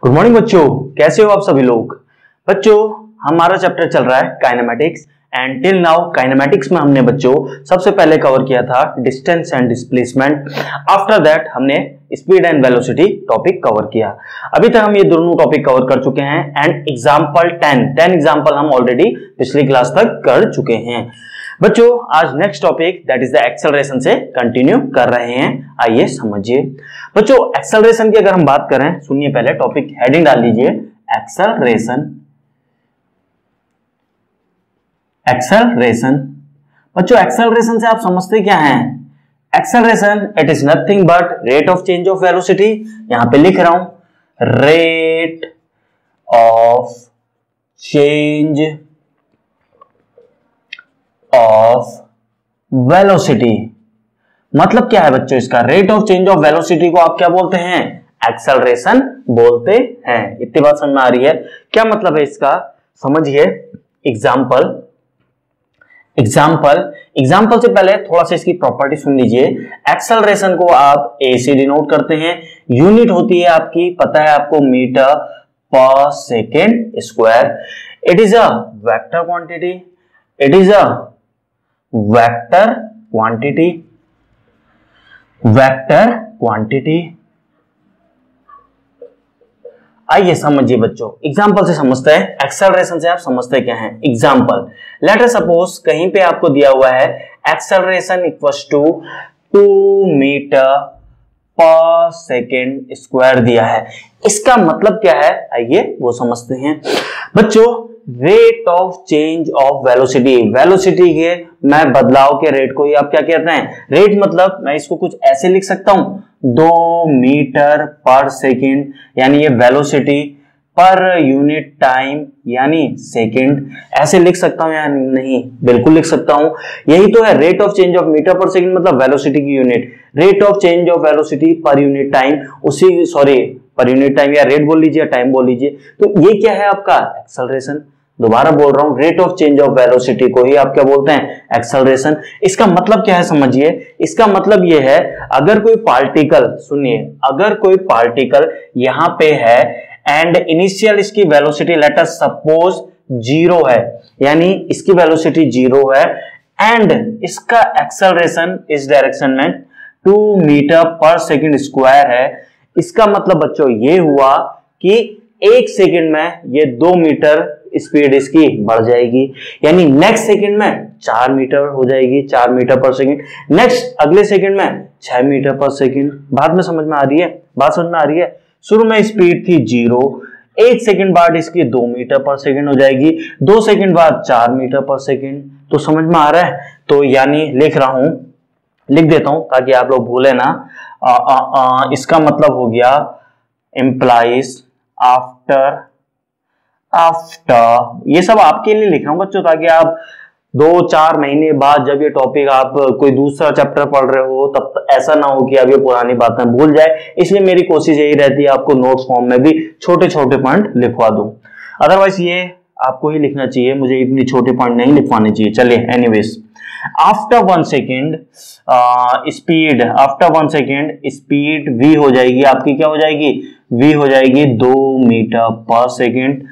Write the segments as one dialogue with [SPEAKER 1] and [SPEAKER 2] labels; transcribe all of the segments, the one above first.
[SPEAKER 1] Good morning बच्चों, कैसे हो आप सभी लोग। बच्चों हमारा चैप्टर चल रहा है kinematics and till now kinematics में हमने बच्चों सबसे पहले कवर किया था distance and displacement. After that हमने speed and velocity topic cover किया। अभी तक हम ये दोनों टॉपिक कवर कर चुके हैं एंड एग्जाम्पल 10 एग्जाम्पल हम ऑलरेडी पिछली क्लास तक कर चुके हैं। बच्चों आज next topic that is the acceleration से कंटिन्यू कर रहे हैं। आइए समझिए बच्चों, एक्सेलरेशन की अगर हम बात करें, सुनिए पहले टॉपिक हेडिंग डाल लीजिए एक्सेलरेशन। एक्सेलरेशन बच्चों, एक्सेलरेशन से आप समझते क्या हैं? Acceleration it is nothing but rate of change of velocity. यहां पे लिख रहा हूं rate of change of velocity. मतलब क्या है बच्चों इसका? Rate of change of velocity को आप क्या बोलते हैं? एक्सेलरेशन बोलते हैं। इतनी बात समझ में आ रही है? क्या मतलब है इसका समझिए। एग्जाम्पल से पहले थोड़ा सा इसकी प्रॉपर्टी सुन लीजिए। एक्सेलरेशन को आप ए से डिनोट करते हैं। यूनिट होती है आपकी, पता है आपको, मीटर पर second square. It is a vector quantity. It is a vector quantity. आइए समझिए बच्चों, एग्जाम्पल से समझते हैं। एक्सेलरेशन से आप समझते क्या हैं? एग्जाम्पल, लेट अस सपोज कहीं पे आपको दिया हुआ है एक्सेलरेशन इक्वल्स टू 2 मीटर पर सेकेंड स्क्वायर दिया है। इसका मतलब क्या है आइए वो समझते हैं। बच्चों rate of change of velocity, velocity के मैं बदलाव के रेट को ही आप क्या कहते हैं? रेट। मतलब मैं इसको कुछ ऐसे लिख सकता हूं 2 मीटर पर सेकेंड, यानी ये वेलोसिटी पर यूनिट टाइम यानी सेकेंड। ऐसे लिख सकता हूं या नहीं? बिल्कुल लिख सकता हूं। यही तो है rate of change of metre पर सेकेंड, मतलब वेलोसिटी की unit. Rate of change of velocity per unit time, उसी पर यूनिट टाइम या रेट बोल लीजिए, टाइम बोल लीजिए। तो ये क्या है आपका? एक्सेलरेशन। दोबारा बोल रहा हूं, rate of change of velocity को ही आप क्या बोलते हैं? एक्सेलरेशन। इसका मतलब क्या है समझिए। इसका मतलब ये है, अगर कोई पार्टिकल, सुनिए, अगर कोई पार्टिकल यहां पे है एंड इनिशियल इसकी वेलोसिटी लेट अस सपोज 0 है, यानी इसकी वेलोसिटी 0 है एंड इसका एक्सेलरेशन इस डायरेक्शन में 2 मीटर पर सेकेंड स्क्वायर है। इसका मतलब बच्चों ये हुआ कि 1 सेकेंड में ये 2 मीटर स्पीड इसकी बढ़ जाएगी, यानी नेक्स्ट सेकेंड में 4 मीटर हो जाएगी, 4 मीटर पर सेकेंड। नेक्स्ट अगले सेकेंड में 6 मीटर पर सेकेंड। बात में समझ में आ रही है? बात समझ में आ रही है? शुरू में स्पीड थी 0, 1 सेकेंड बाद इसकी 2 मीटर पर सेकेंड हो जाएगी, 2 सेकेंड बाद 4 मीटर पर सेकेंड। तो समझ में आ रहा है? तो यानी लिख रहा हूं, लिख देता हूं ताकि आप लोग भूले ना। इसका मतलब हो गया इम्प्लाइज आफ्टर, ये सब आपके लिए लिख रहा हूं बच्चों, ताकि आप 2-4 महीने बाद जब ये टॉपिक आप कोई दूसरा चैप्टर पढ़ रहे हो तब ऐसा ना हो कि अब ये पुरानी बातें भूल जाए। इसलिए मेरी कोशिश यही रहती है आपको नोट्स फॉर्म में भी छोटे छोटे पॉइंट लिखवा दूं। अदरवाइज ये आपको ही लिखना चाहिए, मुझे इतनी छोटे पॉइंट नहीं लिखवाने चाहिए। चलिए anyways, after 1 second speed, after 1 second speed v हो जाएगी आपकी, क्या हो जाएगी? v हो जाएगी 2 मीटर पर सेकेंड।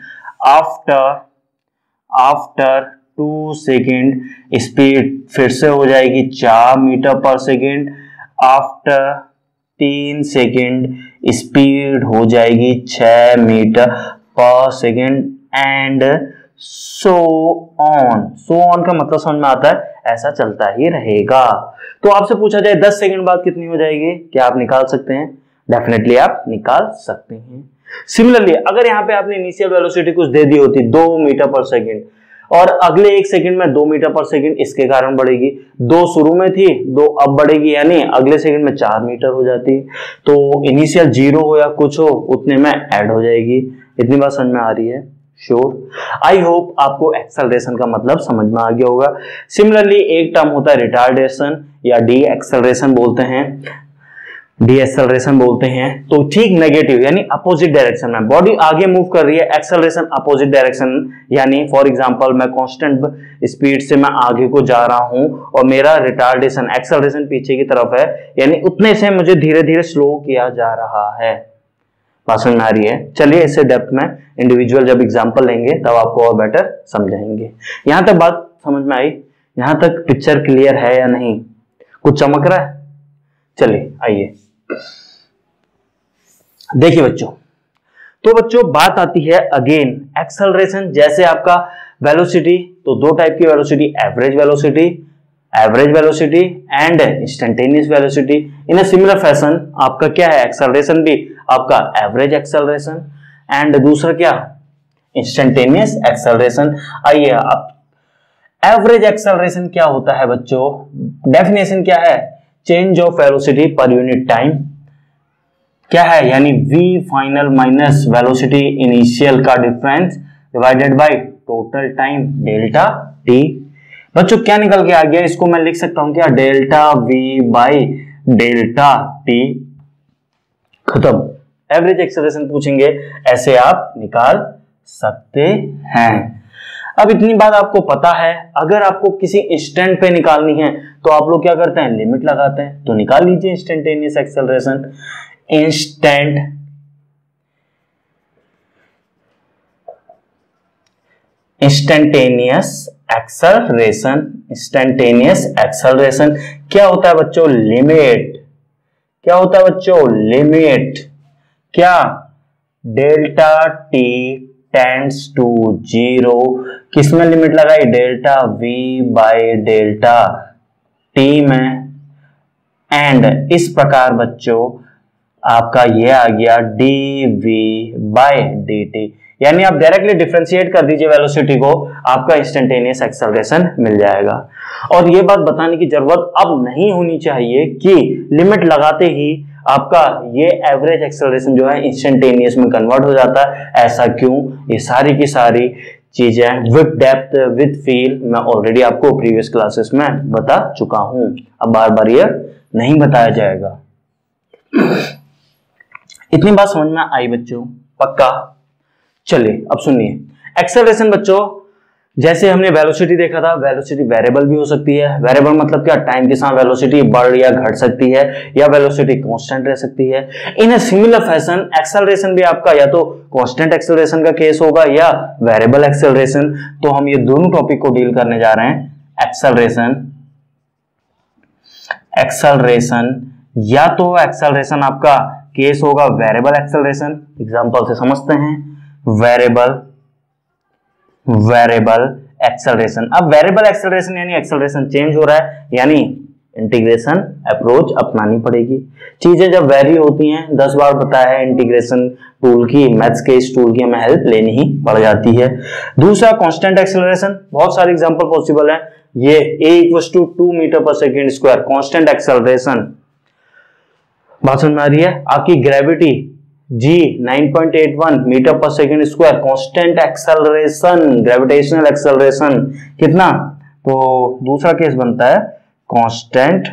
[SPEAKER 1] आफ्टर 2 सेकेंड स्पीड फिर से हो जाएगी 4 मीटर पर सेकेंड। आफ्टर 3 सेकेंड स्पीड हो जाएगी 6 मीटर पर second and so on. So on का मतलब समझ में आता है, ऐसा चलता ही रहेगा। तो आपसे पूछा जाए 10 सेकेंड बाद कितनी हो जाएगी, क्या आप निकाल सकते हैं? डेफिनेटली आप निकाल सकते हैं। सिमिलरली अगर यहाँ पे आपने इनिशियल वेलोसिटी कुछ दे दी होती 2 मीटर पर सेकेंड और अगले 1 सेकेंड में 2 मीटर पर सेकेंड, इसके कारण बढ़ेगी। 2 शुरू में थी, 2 अब बढ़ेगी, यानी अगले सेकेंड में 4 मीटर हो जाती। तो इनिशियल 0 हो या कुछ हो, उतने में ऐड हो जाएगी। इतनी बात समझ में आ रही है? श्योर। आई होप आपको एक्सेलरेशन का मतलब समझ में आ गया होगा। सिमिलरली एक टर्म होता है रिटार्डेशन या डी एक्सेलरेशन बोलते हैं, डीएक्सेलरेशन बोलते हैं। तो ठीक नेगेटिव यानी अपोजिट डायरेक्शन में बॉडी आगे मूव कर रही है, एक्सेलरेशन अपोजिट डायरेक्शन, यानी फॉर एग्जांपल मैं कांस्टेंट स्पीड से मैं आगे को जा रहा हूं और मेरा रिटार्डेशन एक्सेलरेशन पीछे की तरफ है, यानी उतने से मुझे धीरे धीरे स्लो किया जा रहा है। बात समझ में आ रही है? चलिए इससे डेप्थ में इंडिविजुअल जब एग्जांपल लेंगे तब आपको और बेटर समझाएंगे। यहां तक बात समझ में आई? यहां तक पिक्चर क्लियर है या नहीं? कुछ चमक रहा है? चलिए आइए देखिए बच्चों, तो बच्चों बात आती है अगेन एक्सेलरेशन। जैसे आपका वेलोसिटी, तो दो टाइप की velocity, average velocity and instantaneous velocity. In a similar fashion आपका क्या है, एक्सेलरेशन भी आपका एवरेज एक्सेलरेशन एंड दूसरा क्या, इंस्टेंटेनियस एक्सेलरेशन। आइए आप एवरेज एक्सेलरेशन क्या होता है बच्चों? डेफिनेशन क्या है? Change of velocity per unit time क्या है, यानी v final minus velocity initial का difference divided by total time delta t। बच्चों क्या निकल के आ गया, इसको मैं लिख सकता हूं क्या, delta v by delta t। खत्म। एवरेज एक्सेलरेशन पूछेंगे ऐसे आप निकाल सकते हैं। अब इतनी बात आपको पता है, अगर आपको किसी इंस्टेंट पे निकालनी है तो आप लोग क्या करते हैं, लिमिट लगाते हैं। तो निकाल लीजिए इंस्टेंटेनियस एक्सेलरेशन। इंस्टेंटेनियस एक्सेलरेशन क्या होता है बच्चों, लिमिट। क्या होता है बच्चों, लिमिट क्या, डेल्टा टी टेंड्स टू 0, किसमें लिमिट लगाई, delta v by delta t में। एंड इस प्रकार बच्चों आपका ये आ गया dv बाय dt, यानी आप डायरेक्टली डिफरेंशिएट कर दीजिए वेलोसिटी को, आपका इंस्टेंटेनियस एक्सेलरेशन मिल जाएगा। और ये बात बताने की जरूरत अब नहीं होनी चाहिए कि लिमिट लगाते ही आपका ये एवरेज एक्सेलरेशन जो है इंस्टेंटेनियस में कन्वर्ट हो जाता है। ऐसा क्यों? ये सारी की सारी चीजें विद डेप्थ विद फील मैं ऑलरेडी आपको प्रीवियस क्लासेस में बता चुका हूं, अब बार बार ये नहीं बताया जाएगा। इतनी बात समझ में आई बच्चों, पक्का? चलिए अब सुनिए एक्सेलरेशन बच्चों, जैसे हमने वेलोसिटी देखा था, वेलोसिटी वेरिएबल भी हो सकती है। वेरिएबल मतलब क्या, टाइम के साथ वेलोसिटी बढ़ या घट सकती है, या वेलोसिटी कांस्टेंट रह सकती है। In a similar fashion acceleration भी आपका या तो कांस्टेंट एक्सेलरेशन का केस होगा या वेरिएबल एक्सेलरेशन। तो हम ये दोनों टॉपिक को डील करने जा रहे हैं। एक्सेलरेशन या तो एक्सेलरेशन आपका केस होगा वेरिएबल एक्सेलरेशन, एग्जांपल से समझते हैं। वेरिएबल एक्सेलरेशन, अब वेरिएबल एक्सेलरेशन यानी एक्सेलरेशन चेंज हो रहा है, यानी इंटीग्रेशन अप्रोच अपनानी पड़ेगी। चीजें जब वेरी होती हैं, 10 बार बताया है इंटीग्रेशन टूल की, मैथ्स के इस टूल की हमें हेल्प लेनी ही पड़ जाती है। दूसरा कांस्टेंट एक्सेलरेशन, बहुत सारे एग्जांपल पॉसिबल है। ये a = 2 मीटर पर सेकेंड स्क्वायर कांस्टेंट एक्सेलरेशन। बात समझ में आ रही है? आपकी ग्रेविटी g 9.81 मीटर पर second square constant acceleration, gravitational acceleration कितना, तो दूसरा केस बनता है कांस्टेंट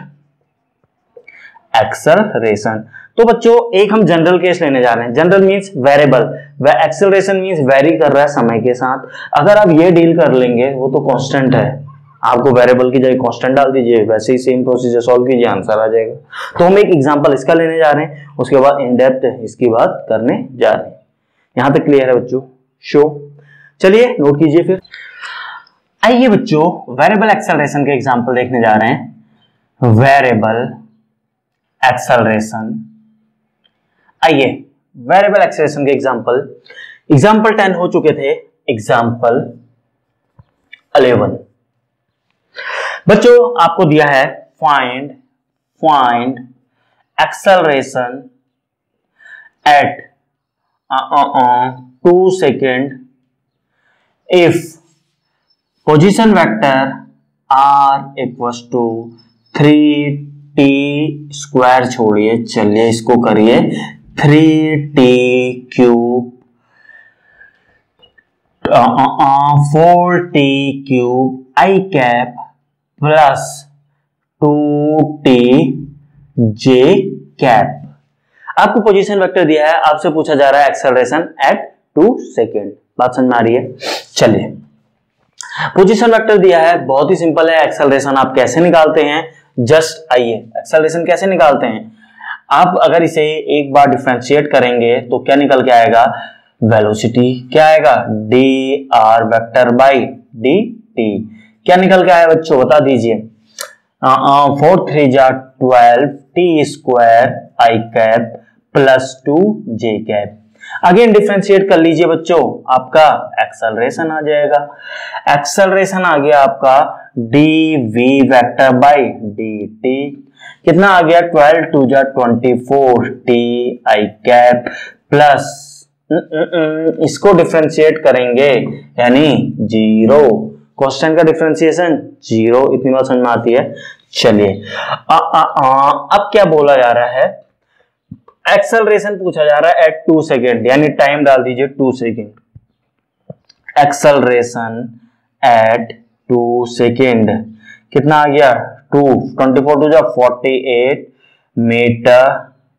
[SPEAKER 1] एक्सेलरेशन। तो बच्चों एक हम जनरल केस लेने जा रहे हैं। General means variable, acceleration means vary कर रहा है समय के साथ। अगर आप ये डील कर लेंगे, वो तो कांस्टेंट है, आपको वेरिएबल की जगह कांस्टेंट डाल दीजिए, वैसे ही सेम प्रोसीजर सॉल्व कीजिए, आंसर आ जाएगा। तो हम एक एग्जांपल इसका लेने जा रहे हैं, उसके बाद इन डेप्थ इसकी बात करने जा रहे हैं। यहां तक क्लियर है बच्चों? शो, चलिए नोट कीजिए फिर। आइए बच्चों वेरिएबल एक्सेलरेशन के एग्जांपल देखने जा रहे हैं। वेरिएबल एक्सेलरेशन, आइए वेरिएबल एक्सेलरेशन के एग्जांपल 10 हो चुके थे, एग्जांपल 11 बच्चों आपको दिया है find acceleration at 2 second if position vector r = 3t², छोड़िए, चलिए इसको करिए 3t³ 4t³ i cap plus 2tj cap. आपको पोजीशन वेक्टर दिया है, आपसे पूछा जा रहा है एक्सेलरेशन एट 2 सेकेंड। बात समझ में आ रही है? चलिए पोजीशन वेक्टर दिया है, बहुत ही सिंपल है। एक्सेलरेशन आप कैसे निकालते हैं, जस्ट आइए एक्सेलरेशन कैसे निकालते हैं। आप अगर इसे एक बार डिफरेंशिएट करेंगे तो क्या निकल के आएगा, वेलोसिटी क्या आएगा, d r vector by d t. क्या निकल के आया बच्चों बता दीजिए। 4 3 जा 12 t square i cap plus 2 j cap. Again differentiate कर लीजिए बच्चों, आपका एक्सेलरेशन आ जाएगा। एक्सेलरेशन आ गया आपका d v vector by d t. कितना आ गया, 12 2 जा 24 टी आई कैप प्लस इसको डिफरेंशिएट करेंगे यानी 0। क्वेश्चन का डिफरेंशिएशन 0, इतनी बात समझ में आती है। चलिए अब क्या बोला जा रहा है, एक्सेलरेशन पूछा जा रहा है एट 2 सेकेंड, यानी टाइम डाल दीजिए 2 सेकेंड। एक्सेलरेशन एट 2 सेकेंड कितना आ गया, 2 24 2 जा 48 मीटर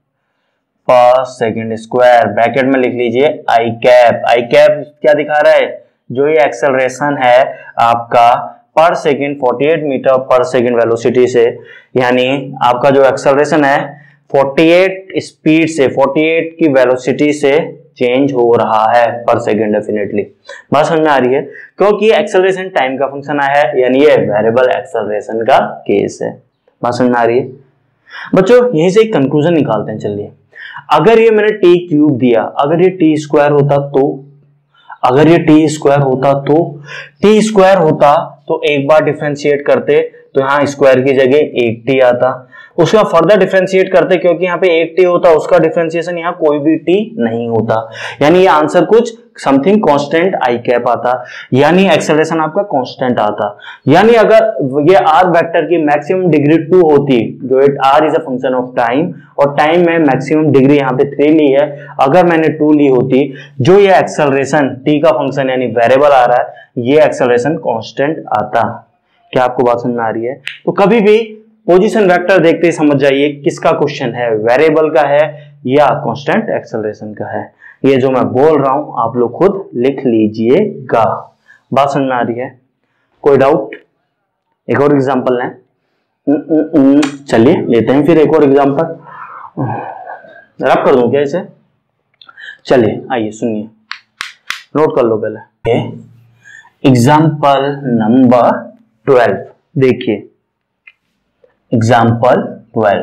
[SPEAKER 1] पर सेकेंड स्क्वायर। ब्रैकेट में लिख लीजिए आई कैप। आई कैप क्या दिखा रहा है, जो ये एक्सेलरेशन है आपका पर सेकेंड 48 मीटर पर सेकेंड वेलोसिटी से, यानी आपका जो एक्सेलरेशन है 48 स्पीड से 48 की वेलोसिटी से चेंज हो रहा है पर सेकेंड। डेफिनेटली बात समझ में आ रही है, क्योंकि एक्सेलरेशन टाइम का फंक्शन आया है, यानी ये वेरिएबल एक्सेलरेशन का केस है। बात समझ में आ रही है बच्चों। यहीं से एक कंक्लूजन निकालते हैं। चलिए, अगर ये मैंने टी क्यूब दिया, अगर ये टी स्क्वायर होता तो, अगर ये टी स्क्वायर होता तो, टी स्क्वायर होता तो एक बार डिफरेंशिएट करते तो यहाँ स्क्वायर की जगह 8t आता, उसका फर्दर डिफरेंशिएट करते क्योंकि यहाँ पे 8t होता, उसका डिफरेंशिएशन यहाँ कोई भी t नहीं होता, यानी ये आंसर कुछ समथिंग कांस्टेंट आई कैप आता, यानी एक्सेलरेशन आपका कांस्टेंट आता। यानी अगर ये r वेक्टर की मैक्सिमम डिग्री 2 होती, जो it r is a function of time, और टाइम में मैक्सिमम डिग्री यहाँ पे 3 ली है, अगर मैंने 2 ली होती, जो ये एक्सेलरेशन t का फंक्शन यानी वेरिएबल आ रहा है, ये एक्सेलरेशन कांस्टेंट आता। क्या आपको बात समझ में आ रही है? तो कभी भी पोजीशन वेक्टर देखते ही समझ जाइए किसका क्वेश्चन है, वेरिएबल का है या कांस्टेंट एक्सेलरेशन का है। ये जो मैं बोल रहा हूं आप लोग खुद लिख लीजिएगा। बात समझ में आ रही है? कोई डाउट? एक और एग्जांपल लें। चलिए लेते हैं फिर एक और एग्जांपल। रब कर दूं क्या इसे? चलिए आइए सुनिए, नोट कर लो पहले। एग्जांपल नंबर 12 देखिए, एग्जाम्पल 12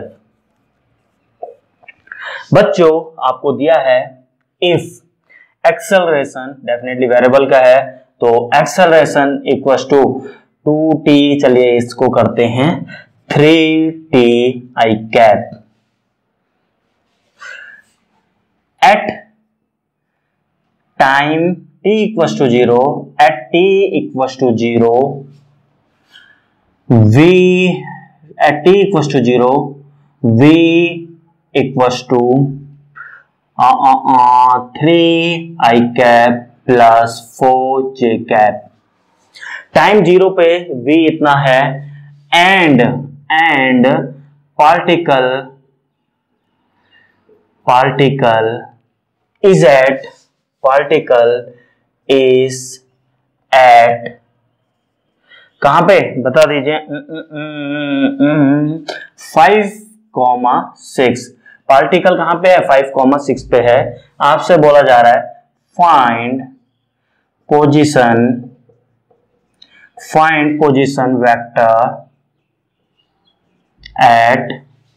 [SPEAKER 1] बच्चों आपको दिया है इफ एक्सेलरेशन, डेफिनेटली वेरिएबल का है, तो एक्सेलरेशन इक्वल्स टू 2t, चलिए इसको करते हैं 3t i cap at time t equals to 0, at t equals to 0 v at t equals to 0 v equals to 3 I cap plus 4 j cap। Time 0 पे v इतना है and particle is eight कहां पे बता दीजिए, 5,6। Particle कहां पे है, 5,6 पे है। आपसे बोला जा रहा है find position vector at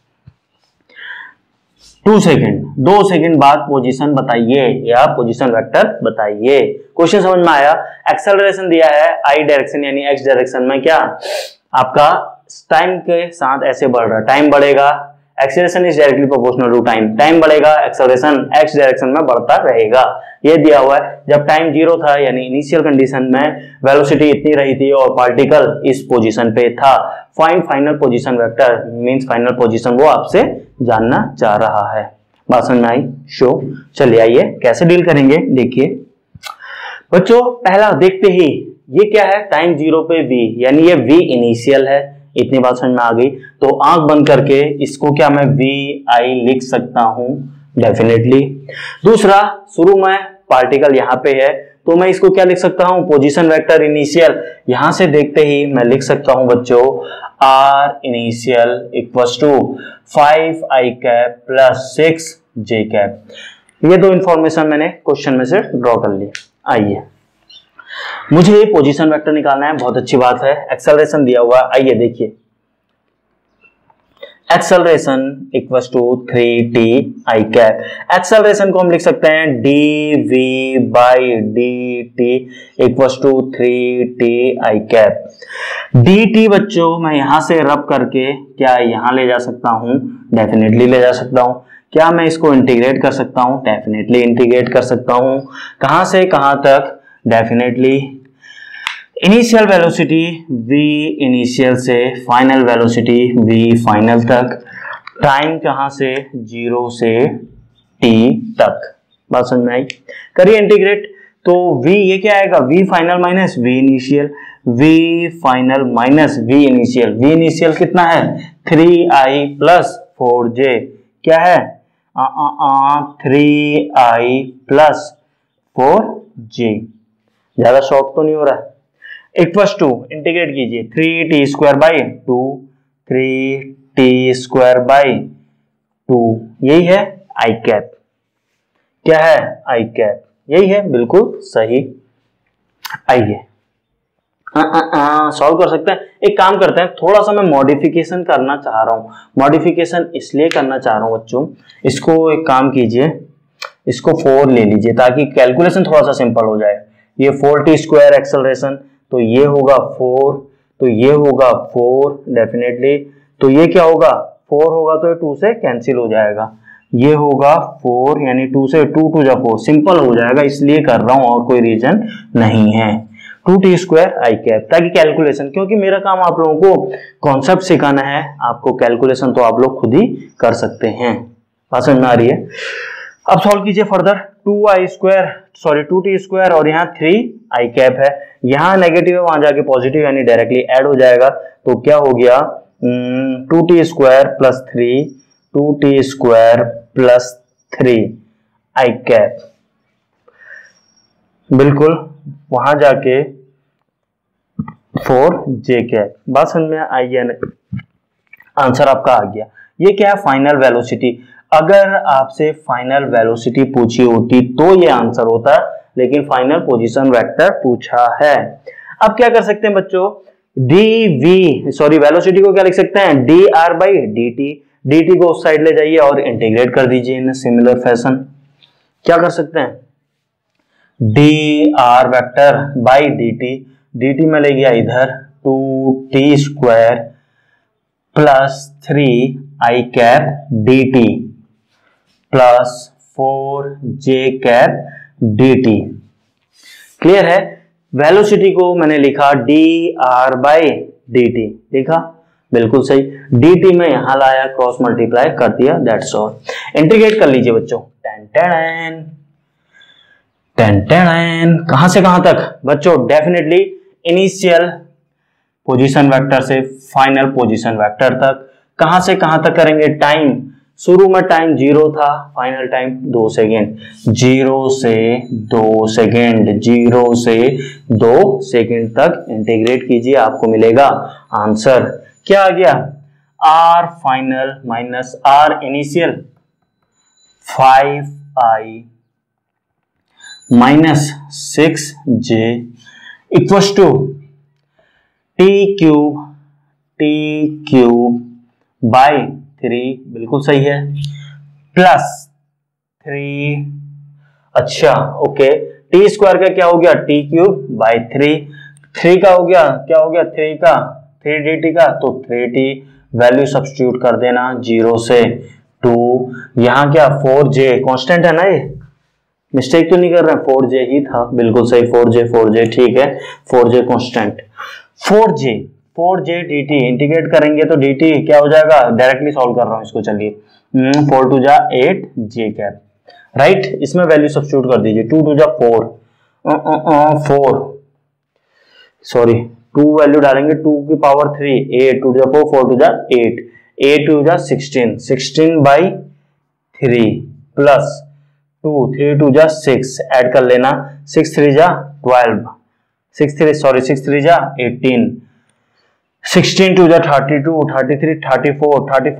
[SPEAKER 1] 2 second, 2 second बाद पोजीशन बताइए या पोजीशन वेक्टर बताइए। क्वेश्चन समझ में आया? एक्सेलरेशन दिया है आई डायरेक्शन यानी एक्स डायरेक्शन में, क्या आपका टाइम के साथ ऐसे बढ़ रहा है, टाइम बढ़ेगा, acceleration is directly proportional to time, time बढ़ेगा, एक्सेलरेशन एक्स डायरेक्शन में बढ़ता रहेगा। ये दिया हुआ है। जब टाइम 0 था यानी इनिशियल कंडीशन में वेलोसिटी इतनी रही थी और पार्टिकल इस पोजीशन पे था। Find final position vector means final position वो आपसे जानना चाह रहा है। बात समझ में आई? शो। चलिए आइए कैसे डील करेंगे देखिए बच्चों। पहला देखते ही ये क्या है, टाइम 0 पे v, यानी ये v इनिशियल है, इतनी बात समझ में आ गई। तो आंख बंद करके इसको क्या मैं vi लिख सकता हूं, डेफिनेटली। दूसरा, शुरू में पार्टिकल यहाँ पे है, तो मैं इसको क्या लिख सकता हूँ, पोजीशन वेक्टर इनिशियल। यहां से देखते ही मैं लिख सकता हूं बच्चों r initial equals to 5i cap plus 6j cap. ये दो इंफॉर्मेशन मैंने क्वेश्चन में से ड्रॉ कर ली। आइए, मुझे ये पोजीशन वेक्टर निकालना है, बहुत अच्छी बात है। एक्सेलरेशन दिया हुआ है, आइए देखिए, acceleration equals to 3t i cap. Acceleration को हम लिख सकते हैं dv by dt equals to 3t i cap. dt बच्चों मैं यहां से रब करके क्या यहां ले जा सकता हूं, डेफिनेटली ले जा सकता हूं। क्या मैं इसको इंटीग्रेट कर सकता हूं, डेफिनेटली इंटीग्रेट कर सकता हूं। कहां से कहां तक, definitely initial velocity v initial से फाइनल वेलोसिटी v फाइनल तक। टाइम कहां से, 0 से t तक। बात समझ में आई? करिए इंटीग्रेट, तो v ये क्या आएगा, v final minus v initial, v final minus v initial. v initial कितना है, 3i प्लस 4j। क्या है, 3i प्लस 4j। ज्यादा शॉर्ट तो नहीं हो रहा है। इक्वल्स टू इंटीग्रेट कीजिए 3t square by 2, 3t square by 2, यही है आई कैप। क्या है, आई कैप, यही है, बिल्कुल सही। आइए सॉल्व कर सकते हैं। एक काम करते हैं, थोड़ा सा मैं मॉडिफिकेशन करना चाह रहा हूं। मॉडिफिकेशन इसलिए करना चाह रहा हूं बच्चों, इसको एक काम कीजिए, इसको 4 ले लीजिए ताकि कैलकुलेशन थोड़ा सा सिंपल हो जाए। ये 4t स्क्वायर एक्सेलरेशन, तो ये होगा 4, तो ये होगा 4 डेफिनेटली, तो ये क्या होगा, 4 होगा तो ये 2 से कैंसिल हो जाएगा। ये होगा 4 यानी 2 से 2 टू जा 4, सिंपल हो जाएगा, इसलिए कर रहा हूं और कोई रीजन नहीं है। 2t स्क्वायर आई कैप, ताकि कैलकुलेशन, क्योंकि मेरा काम आप लोगों को कॉन्सेप्ट सिखाना है, आपको कैलकुलेशन तो आप लोग खुद ही कर सकते हैं। बात समझ में आ रही है? अब सॉल्व कीजिए फर्दर। 2t स्क्वायर और यहाँ 3i कैप है, यहाँ नेगेटिव है वहां जाके पॉजिटिव यानी डायरेक्टली ऐड हो जाएगा। तो क्या हो गया, 2t square plus 3, 2t square plus 3i cap, बिल्कुल वहां जाके 4j कैप। बात समझ में आई है? आंसर आपका आ गया। ये क्या है, फाइनल वेलोसिटी। अगर आपसे फाइनल वेलोसिटी पूछी होती तो ये आंसर होता, लेकिन फाइनल पोजीशन वेक्टर पूछा है। अब क्या कर सकते हैं बच्चों, वेलोसिटी को क्या लिख सकते हैं, dr बाई dt। dt को उस साइड ले जाइए और इंटीग्रेट कर दीजिए इन सिमिलर फैशन। क्या कर सकते हैं, dr vector by dt, dt में ले गया इधर 2t square plus 3i cap dt plus 4j cap dt। Clear है? वेलोसिटी को मैंने लिखा dr बाई dt, लिखा बिल्कुल सही। dt में यहां लाया, क्रॉस मल्टीप्लाई कर दिया, दैट्स ऑल। इंटीग्रेट कर लीजिए बच्चों। कहां से कहां तक बच्चों, डेफिनेटली इनिशियल पोजीशन वेक्टर से फाइनल पोजीशन वेक्टर तक। कहां से कहां तक करेंगे, टाइम, शुरू में टाइम 0 था, फाइनल टाइम 2 सेकेंड, 0 से 2 सेकेंड, 0 से 2 सेकेंड तक इंटीग्रेट कीजिए, आपको मिलेगा आंसर। क्या आ गया, r final minus r initial 5i minus 6j equals to t cube by 3, बिल्कुल सही है, प्लस 3, अच्छा ओके, टी स्क्वायर का क्या हो गया, t क्यूब बाई 3 का हो गया, क्या हो गया, 3 dt का, तो 3t, वैल्यू सब्स्टिट्यूट कर देना 0 से 2, यहाँ क्या 4j कांस्टेंट है ना, ये मिस्टेक तो नहीं कर रहे हैं, 4j ही था, बिल्कुल सही, 4j ठीक है, 4j constant, 4j dt integrate करेंगे तो dt क्या हो जाएगा, डायरेक्टली सॉल्व कर रहा हूं इसको, चलिए 4 टू जा 8 j कैप, राइट, इसमें वैल्यू सब्स्टिट्यूट कर दीजिए, 2 टू जा 4 सॉरी 2 वैल्यू डालेंगे, 2 की पावर 3, 8 टू जा 4 टू जा 8 टू जा 16 बाई 3 प्लस 2, 3 2 जा 6 ऐड कर लेना, 6 3 जा 12, 6 3 जा 18, 16 2 जा 32, 33 34,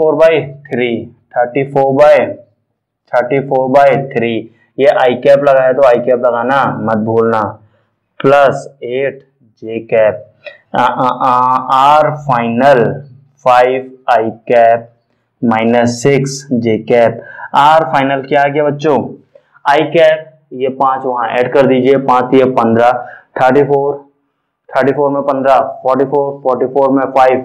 [SPEAKER 1] 34 बाई 3, ये आई कैप लगाया तो आई कैप लगाना मत भूलना, plus 8 j cap, r final 5 i cap minus 6 j cap. R final क्या आ गया बच्चों, आई कैप, ये 5 वहां ऐड कर दीजिए, 5 ये 15, 34 में 15, 44 में 5,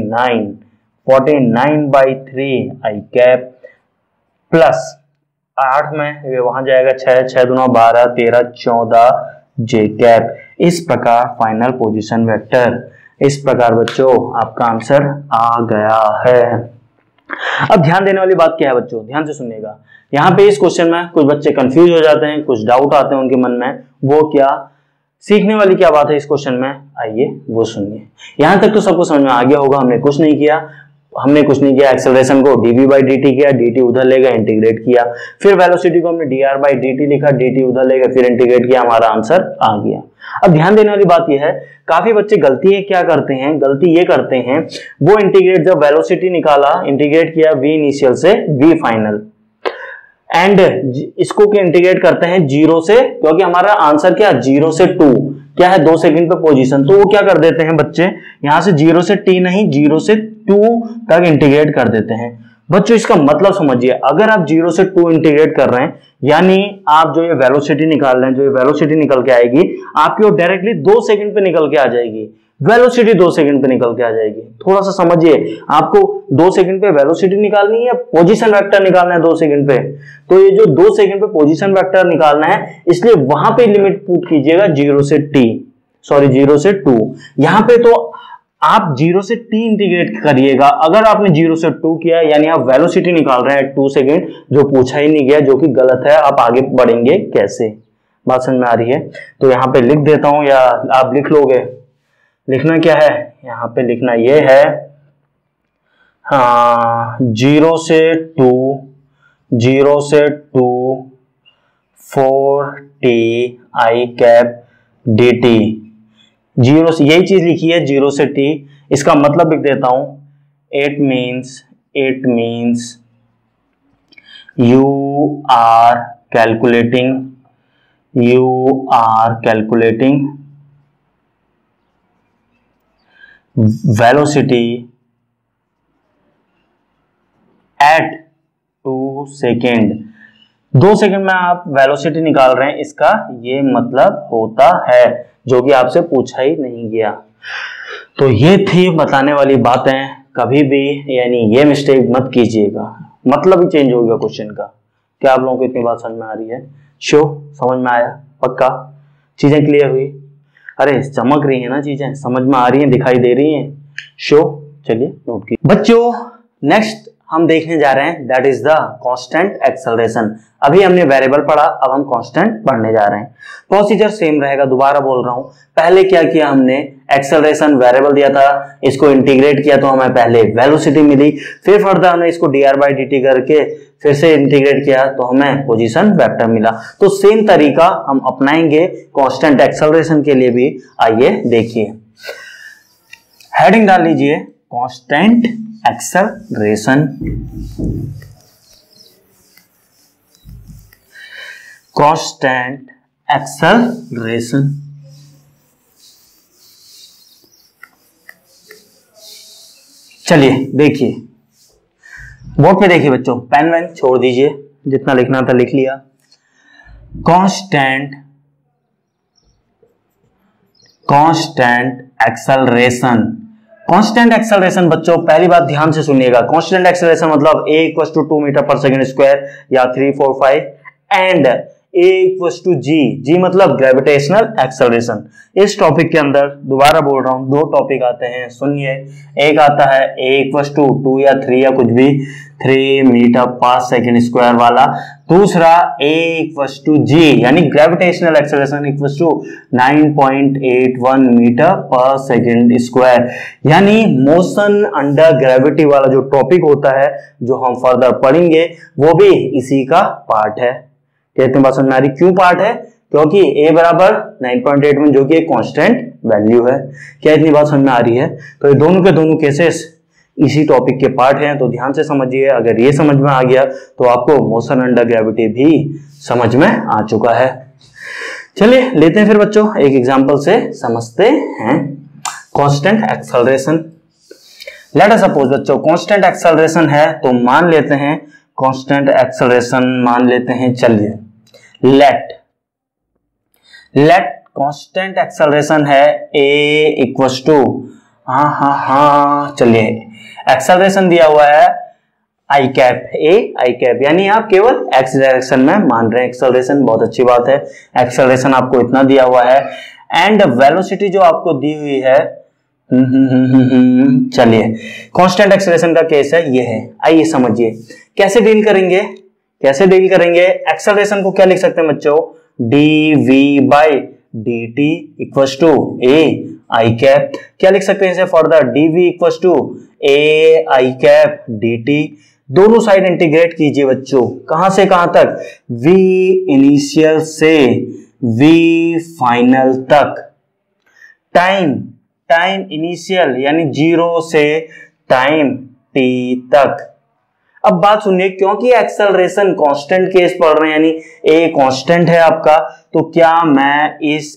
[SPEAKER 1] 49 बाई 3 आई कैप, प्लस 8 में ये वहां जाएगा 6 दूना 12, 13 14 जे कैप। इस प्रकार फाइनल पोजीशन वेक्टर, इस प्रकार बच्चों आपका आंसर आ गया है। अब ध्यान देने वाली बात क्या है बच्चों, ध्यान से सुनिएगा। यहाँ पे इस क्वेश्चन में कुछ बच्चे कंफ्यूज हो जाते हैं, कुछ डाउट आते हैं उनके मन में, वो क्या, सीखने वाली क्या बात है इस क्वेश्चन में, आइए वो सुनिए। यहां तक तो सबको समझ में आ गया होगा, हमने कुछ नहीं किया, एक्सेलरेशन को dv बाई dt किया, dt उधर लेगा इंटीग्रेट किया, फिर वेलोसिटी को हमने dr बाई dt लिखा, dt उधर लेगा फिर इंटीग्रेट किया, हमारा आंसर आ गया। अब ध्यान देने वाली बात यह है, काफी बच्चे गलती ये करते हैं, वो इंटीग्रेट जब वेलोसिटी निकाला, इंटीग्रेट किया v इनिशियल से v फाइनल, एंड इसको क्या इंटीग्रेट करते हैं 0 से, क्योंकि हमारा आंसर क्या 0 से 2 क्या है 2 सेकंड पे पोजीशन, तो वो क्या कर देते हैं बच्चे, यहां से 0 से t नहीं 0 से 2 तक इंटीग्रेट कर देते हैं। बच्चों इसका मतलब समझिए, अगर आप 0 से 2 इंटीग्रेट कर रहे हैं, यानी आप जो ये वेलोसिटी निकाल रहे हैं, जो ये वेलोसिटी निकल के आएगी आपकी वो डायरेक्टली 2 सेकंड पे निकल के आ जाएगी, वेलोसिटी 2 सेकंड पे निकल के आ जाएगी। थोड़ा सा समझिए, आपको 2 सेकंड पे वेलोसिटी निकालनी है या पोजीशन वेक्टर निकालना है 2 सेकंड पे, तो ये जो 2 सेकंड पे पोजीशन वेक्टर निकालना है, इसलिए वहां पे लिमिट पुट कीजिएगा 0 से 2। यहां पे तो आप 0 से t इंटीग्रेट करिएगा। अगर आपने 0 से 2 किया यानी आप वेलोसिटी निकाल रहे हैं 2 सेकंड, जो पूछा ही नहीं गया, जो कि गलत है। आप आगे बढ़ेंगे कैसे, बात समझ में आ रही है? तो यहाँ पे लिख देता हूं या आप लिख लोगे। लिखना क्या है, यहाँ पे लिखना ये है 0 से 2 4t आई कैप dt, 0 से यही चीज लिखी है 0 से t, इसका मतलब लिख देता हूं, it means you are calculating velocity at 2 second, 2 second में आप वेलोसिटी निकाल रहे हैं, इसका ये मतलब होता है, जो कि आपसे पूछा ही नहीं गया। तो ये थी बताने वाली बातें, कभी भी यानी ये मिस्टेक मत कीजिएगा, मतलब ही चेंज हो गया क्वेश्चन का। क्या आप लोगों को इतनी बात समझ में आ रही है? समझ में आया? पक्का चीजें क्लियर हुई? अरे चमक रही है ना चीजें, समझ में आ रही हैं, दिखाई दे रही हैं? चलिए नोट की बच्चों, नेक्स्ट हम देखने जा रहे हैं, that is the constant acceleration. अभी हमने वेरिएबल पढ़ा, अब हम कांस्टेंट पढ़ने जा रहे हैं। प्रोसीजर सेम रहेगा, दोबारा बोल रहा हूं। पहले क्या किया हमने, एक्सेलरेशन वेरिएबल दिया था, इसको इंटीग्रेट किया तो हमें पहले वेलोसिटी मिली, फिर फर्दर हमने इसको dr बाई dt करके फिर से इंटीग्रेट किया तो हमें पोजीशन वेक्टर मिला। तो सेम तरीका हम अपनाएंगे कांस्टेंट एक्सेलरेशन के लिए भी। आइए देखिए, हेडिंग डाल लीजिए कांस्टेंट एक्सेलरेशन। कांस्टेंट एक्सेलरेशन, चलिए देखिए बोर्ड पे देखिए बच्चों, पेन वैन छोड़ दीजिए, जितना लिखना था लिख लिया। कांस्टेंट एक्सेलरेशन, कांस्टेंट एक्सेलरेशन बच्चों पहली बात ध्यान से सुनिएगा। कांस्टेंट एक्सेलरेशन मतलब a = 2 मीटर पर सेकेंड स्क्वायर या 3 4 5 एंड a = g मतलब ग्रेविटेशनल एक्सेलरेशन। इस टॉपिक के अंदर दोबारा बोल रहा हूं, 2 टॉपिक आते हैं, सुनिए। एक आता है a = 2 या 3 या कुछ भी 3 मीटर पर सेकेंड स्क्वायर वाला। दूसरा a = g यानी ग्रेविटेशनल एक्सेलरेशन = 9.81 मीटर पर सेकेंड स्क्वायर, यानी मोशन अंडर ग्रेविटी वाला जो टॉपिक होता है, जो हम फर्दर पढ़ेंगे, वो भी इसी का पार्ट है। क्या इतनी बात समझ में आ रही? क्यों पार्ट है? क्योंकि a बराबर 9.81 जो कि एक कांस्टेंट वैल्यू है। क्या इतनी बात समझ में आ रही है? तो ये दोनों के दोनों केसेस इसी टॉपिक के पार्ट हैं, तो ध्यान से समझिए। अगर ये समझ में आ गया तो आपको मोशन अंडर ग्रेविटी भी समझ में आ चुका है। चलिए लेते हैं फिर बच्चों, एक एग्जांपल से समझते हैं। Constant acceleration. Let us suppose बच्चों कांस्टेंट एक्सेलरेशन है, तो मान लेते हैं कांस्टेंट एक्सेलरेशन मान लेते हैं। चलिए लेट कांस्टेंट एक्सेलरेशन है a इक्वल्स टू, हाँ चलिए एक्सेलरेशन दिया हुआ है आई कैप, आई कैप, यानी आप केवल एक्स डायरेक्शन में मान रहे हैं एक्सेलरेशन। बहुत अच्छी बात है। एक्सेलरेशन आपको इतना दिया हुआ है एंड वेलोसिटी जो आपको दी हुई है, चलिए कांस्टेंट एक्सेलरेशन का केस है ये है। आइए समझिए कैसे डील करेंगे, एक्सेलरेशन को क्या लिख सकते हैं बच्चों? dv/dt equals to a i cap. क्या लिख सकते हैं इसे further? dv equals to a i cap dt। दोनों साइड इंटीग्रेट कीजिए बच्चों, कहां से कहां तक? v इनिशियल से v फाइनल तक। टाइम इनिशियल यानी 0 से टाइम t तक। अब बात सुनिए, क्योंकि एक्सेलरेशन कांस्टेंट केस पढ़ रहे हैं यानी a कांस्टेंट है आपका, तो क्या मैं इस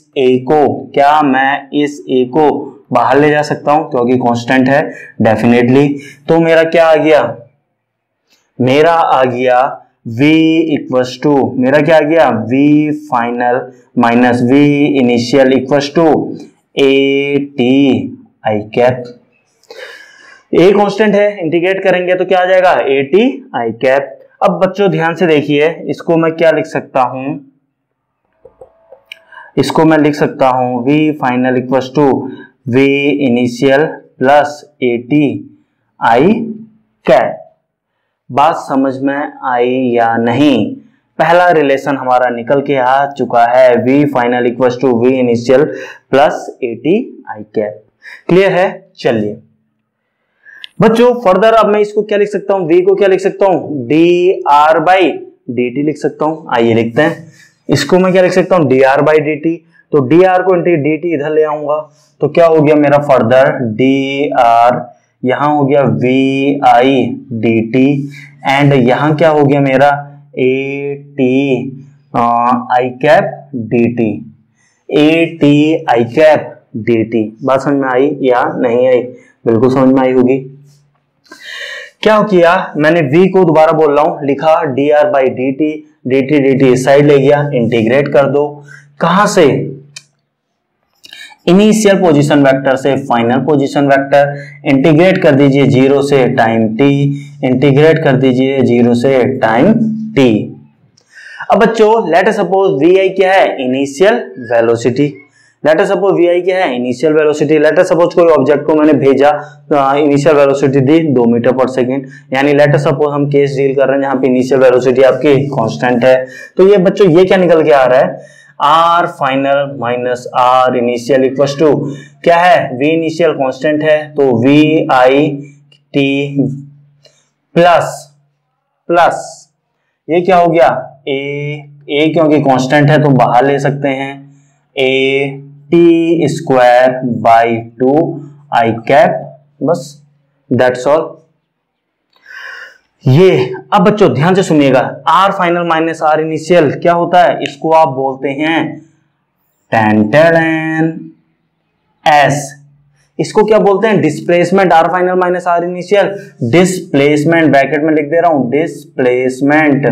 [SPEAKER 1] a को बाहर ले जा सकता हूं क्योंकि कांस्टेंट है? डेफिनेटली। तो मेरा क्या आ गया? मेरा आ गया v इक्वल्स टू, मेरा क्या आ गया? v final minus v initial equals to at i cap. a constant है, इंटीग्रेट करेंगे तो क्या आ जाएगा? at i cap. अब बच्चों ध्यान से देखिए, इसको मैं क्या लिख सकता हूं? इसको मैं लिख सकता हूं v final equals to v initial plus at i cap. बात समझ में आई या नहीं? पहला रिलेशन हमारा निकल के आ चुका है, v final equals to v initial plus at i cap. Clear है? चलिए बच्चों फर्दर अब मैं इसको क्या लिख सकता हूं? v को क्या लिख सकता हूं? dr/dt लिख सकता हूं। आइए लिखते हैं, इसको मैं क्या लिख सकता हूं? dr/dt। तो dr को dt इधर ले आऊंगा तो क्या हो गया मेरा फर्दर? dr यहां हो गया vi dt एंड यहां क्या हो गया मेरा? at i cap dt, at i cap dt। बात समझ में आई या नहीं आई? बिल्कुल समझ में आई होगी। क्या किया मैंने? v को दोबारा बोल रहा हूं, लिखा dr/dt, dt साइड ले गया, इंटीग्रेट कर दो। कहां से? इनिशियल पोजीशन वेक्टर से फाइनल पोजीशन वेक्टर। इंटीग्रेट कर दीजिए 0 से टाइम t, इंटीग्रेट कर दीजिए 0 से टाइम t। अब बच्चों लेट अस सपोज vi क्या है? Initial velocity. Let us suppose vi क्या है? Initial velocity. Let us suppose कोई ऑब्जेक्ट को मैंने भेजा, इनिशियल वेलोसिटी दी 2 मीटर पर सेकेंड, यानी लेट अस सपोज हम केस डील कर रहे हैं जहां पे इनिशियल वेलोसिटी आपकी कांस्टेंट है। तो ये बच्चों ये क्या निकल के आ रहा है? r final minus r initial equals to क्या है? v इनिशियल कांस्टेंट है तो v i t प्लस ये क्या हो गया? a क्योंकि कांस्टेंट है तो बाहर ले सकते हैं, a t square by 2 i cap. बस दैट्स ऑल। ये अब बच्चों ध्यान से सुनिएगा, r final minus r initial क्या होता है? इसको आप बोलते हैं टेन s। इसको क्या बोलते हैं? Displacement. r final minus r initial displacement, bracket में लिख दे रहा हूं डिस्प्लेसमेंट।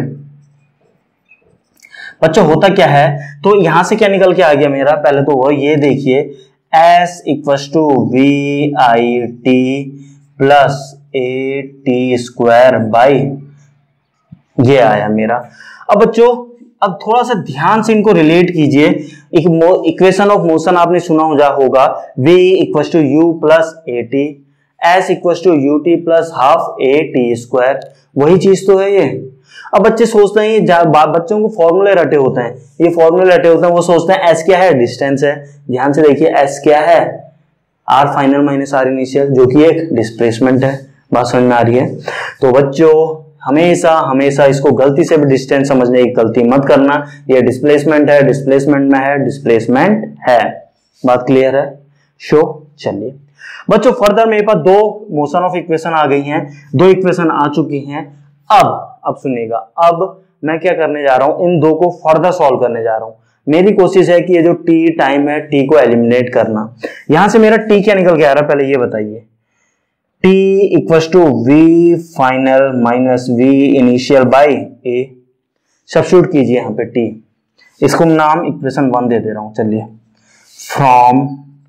[SPEAKER 1] बच्चों होता क्या है? तो यहां से क्या निकल के आ गया मेरा? पहले तो वो ये देखिए s equals to v i t plus a t square by, ये आया मेरा। अब बच्चों अब थोड़ा सा ध्यान से इनको रिलेट कीजिए। इक्वेशन ऑफ मोशन आपने सुना होगा, v equals to u plus a t, s equals to u t plus half a t square. वही चीज तो है ये। अब बच्चे सोचते हैं, ये बच्चों को फॉर्मूले रटे होते हैं, वो सोचते हैं एस क्या है? डिस्टेंस है। ध्यान से देखिए एस क्या है? R final minus r initial, जो कि एक डिस्प्लेसमेंट है। बात समझ में आ रही है? तो बच्चों हमेशा हमेशा इसको गलती से भी डिस्टेंस समझने की गलती मत करना। ये डिस्प्लेसमेंट है, डिस्प्लेसमेंट में है, डिस्प्लेसमेंट है। बात क्लियर है? शो। चलिए बच्चों, फर्दर मेरे पास दो मोशन ऑफ इक्वेशन आ गई हैं, दो इक्वेशन आ चुकी हैं। अब सुनिएगा, अब मैं क्या करने जा रहा हूं, इन दो को फर्दर सॉल्व करने जा रहा हूं। मेरी कोशिश है कि ये जो टी टाइम है, टी को एलिमिनेट करना। यहां से मेरा टी क्या निकल के आ रहा है, पहले ये बताइए। T equal to v final minus v initial by a. Substitute कीजिए यहां पे टी, इसको नाम इक्वेशन 1 दे दे रहा हूं। चलिए, फ्रॉम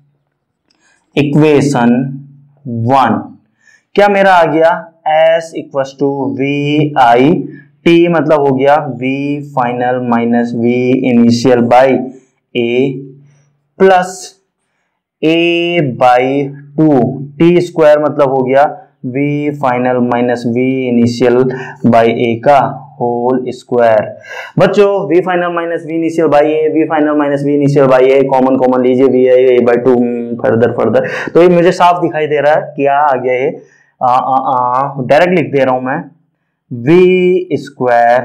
[SPEAKER 1] इक्वेशन 1 क्या मेरा आ गया, s equal to v i t, मतलब हो गया v final minus v initial by a plus a by 2 t square, मतलब हो गया v final minus v initial by a का होल स्क्वायर। बच्चों v final minus v initial by a, v final minus v initial by a common common लीजिए, v i a by 2 further. तो ये मुझे साफ दिखाई दे रहा है क्या आ गया है, डायरेक्ट लिख दे रहा हूं मैं, v square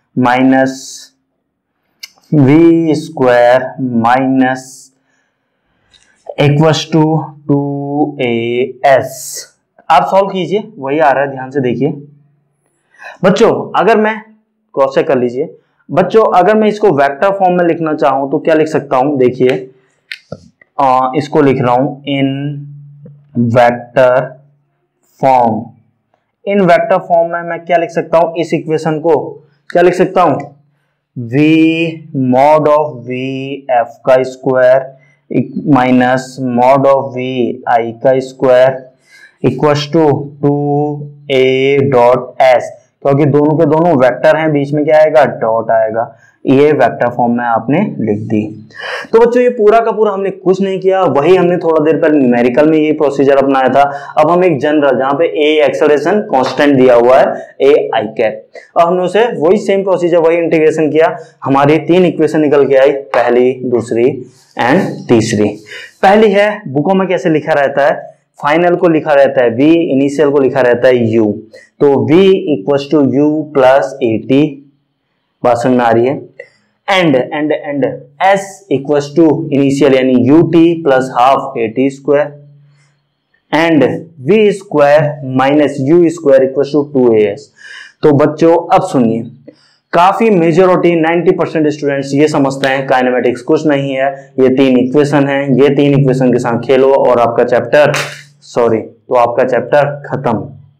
[SPEAKER 1] minus equals to 2as। आप सॉल्व कीजिए, वही आ रहा है, ध्यान से देखिए बच्चों। अगर मैं क्रॉस चेक कर लीजिए बच्चों, अगर मैं इसको वेक्टर फॉर्म में लिखना चाहूं तो क्या लिख सकता हूं, देखिए इसको लिख रहा हूं in vector form. In vector form में मैं क्या लिख सकता हूं, इस इक्वेशन को क्या लिख सकता हूं, v mod of v f का square minus mod of v i का square equals to 2a dot s, क्योंकि दोनों के दोनों वेक्टर हैं, बीच में क्या आएगा, डॉट आएगा। ये वेक्टर फॉर्म में आपने लिख दी। तो बच्चों ये पूरा का पूरा हमने कुछ नहीं किया, वही हमने थोड़ा देर पहले न्यूमेरिकल में ये प्रोसीजर अपनाया था। अब हम एक जनरल, जहां पे ए एक्सेलरेशन कांस्टेंट दिया हुआ है, ए आई कैप, अब हमने उसे वही सेम प्रोसीजर, वही इंटीग्रेशन किया। हमारी 3 इक्वेशन निकल के आई, पहली, दूसरी एंड तीसरी। पहली है, बुकों में कैसे लिखा रहता है, फाइनल को लिखा रहता है v, इनिशियल को लिखा रहता है u। तो v equals to u plus at, बात समझ में आ रही है। And s equals to initial यानी ut plus half at square and v square minus u square equals to 2as। तो बच्चों अब सुनिए, काफी मेजॉरिटी 90% स्टूडेंट्स ये समझते हैं काइनेमेटिक्स कुछ नहीं है, ये 3 इक्वेशन है, ये 3 इक्वेशन के साथ खेलो और आपका चैप्टर आपका चैप्टर खत्म।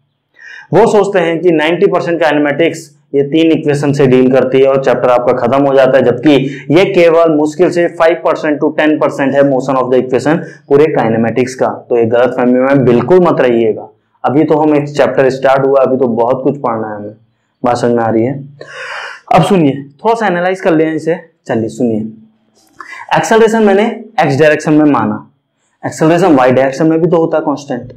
[SPEAKER 1] वो सोचते हैं कि 90% काइनेमेटिक्स ये 3 इक्वेशन से डील करती है और चैप्टर आपका खत्म हो जाता है, जबकि ये केवल मुश्किल से 5% टू 10% है मोशन ऑफ द इक्वेशन पूरे काइनेमेटिक्स का। तो ये गलत फहमी में बिल्कुल मत रहिएगा। अभी तो हम एक चैप्टर स्टार्ट हुआ, अभी तो बहुत कुछ पढ़ना है हमें, बात समझ में आ रही है। अब सुनिए, थोड़ा सा एनालाइज कर लें इसे। चलिए सुनिए, एक्सेलरेशन मैंने एक्स डायरेक्शन में माना, एक्सेलरेशन वाई डायरेक्शन में भी तो होता है कांस्टेंट।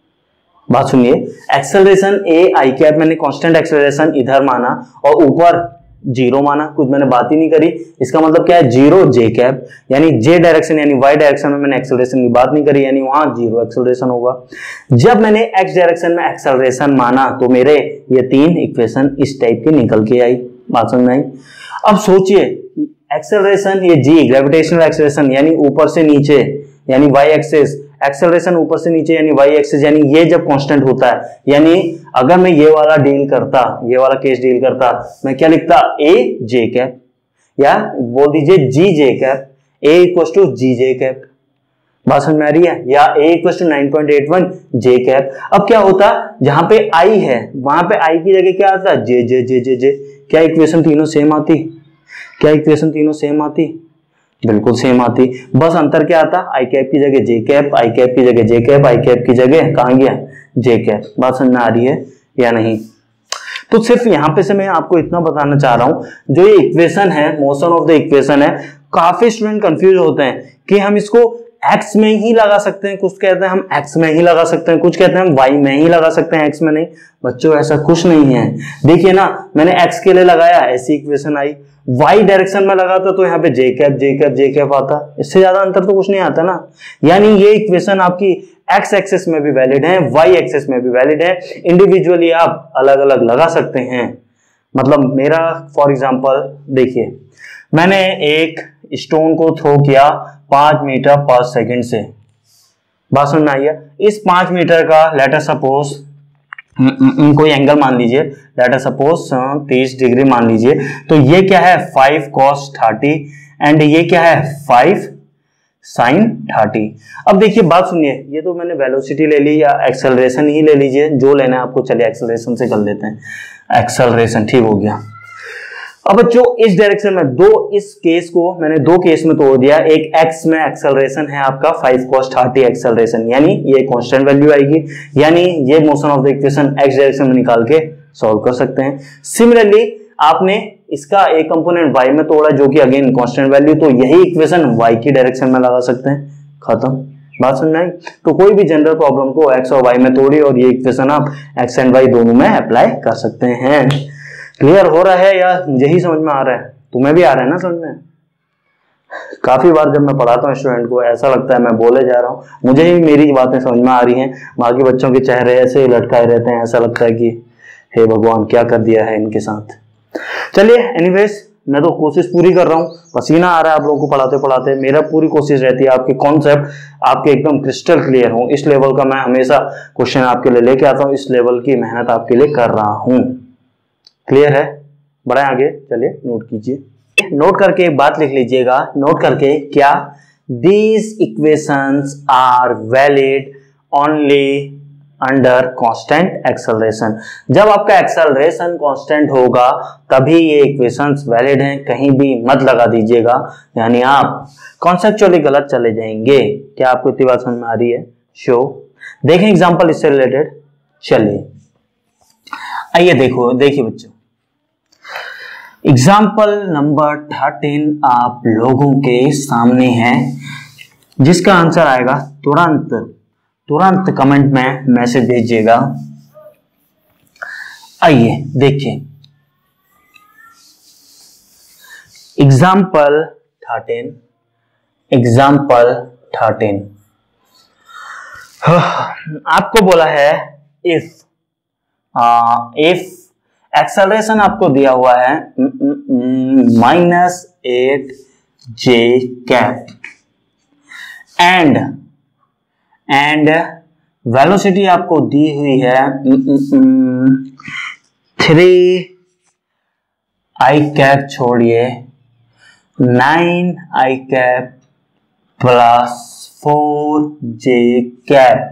[SPEAKER 1] बात सुनिए, एक्सेलरेशन ए आई कैप मैंने कांस्टेंट एक्सेलरेशन इधर माना और ऊपर 0 माना, कुछ मैंने बात ही नहीं करी। इसका मतलब क्या है, 0 जे कैप, यानी जे डायरेक्शन यानी वाई डायरेक्शन में मैंने एक्सेलरेशन की बात नहीं करी, यानी वहां 0 एक्सेलरेशन होगा। जब मैंने एक्स डायरेक्शन में एक्सेलरेशन माना तो मेरे ये 3 इक्वेशन इस टाइप की निकल के आई, बात समझ में आई। अब सोचिए, एक्सेलरेशन ये जी ग्रेविटेशनल एक्सेलरेशन यानी ऊपर से नीचे यानी वाई एक्सिस, एक्सेलरेशन ऊपर से नीचे यानी वाई एक्सिस, यानी ये जब कांस्टेंट होता है, यानी अगर मैं ये वाला डील करता, ये वाला केस डील करता, मैं क्या लिखता, ए जे कैप या बोल दीजिए g j cap, a equal to g j cap, बात समझ में आ रही है, या a equal to 9.81 j cap. अब क्या होता, जहां पे आई है वहां पे आई की जगह क्या आता, जे जे जे जे जे। क्या इक्वेशन तीनों सेम आती, क्या इक्वेशन तीनों सेम आती, बिल्कुल सेम आती। बस अंतर क्या आता, आई कैप की जगह जे कैप, आई कैप की जगह जे कैप, आई कैप की जगह कहां गया, जे कैप। बात समझ में आ रही है या नहीं। तो सिर्फ यहां पे से मैं आपको इतना बताना चाह रहा हूं, जो ये इक्वेशन है, मोशन ऑफ द इक्वेशन है, काफी स्टूडेंट कंफ्यूज होते हैं कि हम इसको एक्स में ही लगा सकते हैं, कुछ कहते हैं हम एक्स में ही लगा सकते हैं, कुछ कहते हैं हम वाई में ही लगा सकते हैं, एक्स में नहीं। बच्चों ऐसा कुछ नहीं है। देखिए ना, मैंने एक्स के लिए लगाया, ऐसी इक्वेशन आई, वाई डायरेक्शन में लगाता तो यहाँ पे j cap j cap j cap आता, इससे ज्यादा अंतर तो कुछ नहीं आता ना। यानी ये इक्वेशन आपकी एक्स एक्सिस में भी वैलिड है, वाई एक्सिस में भी वैलिड है, इंडिविजुअली आप अलग अलग लगा सकते हैं। मतलब मेरा फॉर एग्जांपल देखिए, मैंने एक स्टोन को थ्रो किया 5 मीटर पर सेकंड से, बात समझ में आई है। इस 5 मीटर का लेटर सपोज कोई एंगल मान लीजिए, लेटर सपोज 30 डिग्री मान लीजिए, तो ये क्या है 5 cos 30 एंड ये क्या है 5 sin 30। अब देखिए बात सुनिए, ये तो मैंने वेलोसिटी ले ली या एक्सेलरेशन ही ले लीजिए, जो लेना है आपको, चलिए एक्सेलरेशन से कर लेते हैं, एक्सेलरेशन ठीक हो गया। अब बच्चों इस डायरेक्शन में इस केस को मैंने 2 केस में तोड़ दिया। एक एक्स में एक्सेलरेशन है आपका 5 cos 30 एक्सेलरेशन, यानी ये कांस्टेंट वैल्यू आएगी, यानी ये motion of the equation x direction में निकाल के सॉल्व कर सकते हैं। सिमिलरली आपने इसका एक कंपोनेंट y में तोड़ा जो कि अगेन कांस्टेंट वैल्यू, तो यही इक्वेशन y की डायरेक्शन में लगा सकते हैं, खत्म, बात समझ में आई। तो कोई भी जनरल प्रॉब्लम को x और y में तोड़िए और ये इक्वेशन आप x एंड y दोनों में अप्लाई कर सकते हैं। क्लियर हो रहा है या मुझे ही समझ में आ रहा है? तुम्हें भी आ रहा है ना समझ में? काफी बार जब मैं पढ़ाता हूँ स्टूडेंट को ऐसा लगता है मैं बोले जा रहा हूँ, मुझे ही मेरी बातें समझ में आ रही हैं, बाकी बच्चों के चेहरे ऐसे लटकाए रहते हैं, ऐसा लगता है कि हे भगवान क्या कर दिया है इनके साथ। चलिए एनीवेज, मैं तो कोशिश पूरी कर रहा हूँ, पसीना आ रहा है आप लोगों को पढ़ाते पढ़ाते। मेरा पूरी कोशिश रहती है आपके कॉन्सेप्ट आपके एकदम क्रिस्टल क्लियर हो। इस लेवल का मैं हमेशा क्वेश्चन आपके लिए लेके आता हूँ, इस लेवल की मेहनत आपके लिए कर रहा हूँ। क्लियर है? बढ़ाएं आगे, चलिए नोट कीजिए, नोट करके एक बात लिख लीजिएगा, नोट करके क्या, these equations are valid only under constant acceleration. जब आपका एक्सेलरेशन कांस्टेंट होगा तभी ये इक्वेशंस वैलिड हैं, कहीं भी मत लगा दीजिएगा, यानी आप कॉन्सेप्चुअली गलत चले जाएंगे। क्या आपको इतनी बात समझ में आ रही है? शो देखें एग्जांपल इससे रिलेटेड। चलिए आइए देखिए बच्चों, एग्जाम्पल नंबर 13 आप लोगों के सामने है, जिसका आंसर आएगा तुरंत कमेंट में मैसेज भेजिएगा। आइए देखिए एग्जाम्पल 13 आपको बोला है इफ एक्सेलरेशन आपको दिया हुआ है -8j कैप एंड वेलोसिटी आपको दी हुई है 3i कैप छोड़िए 9i cap plus 4j cap.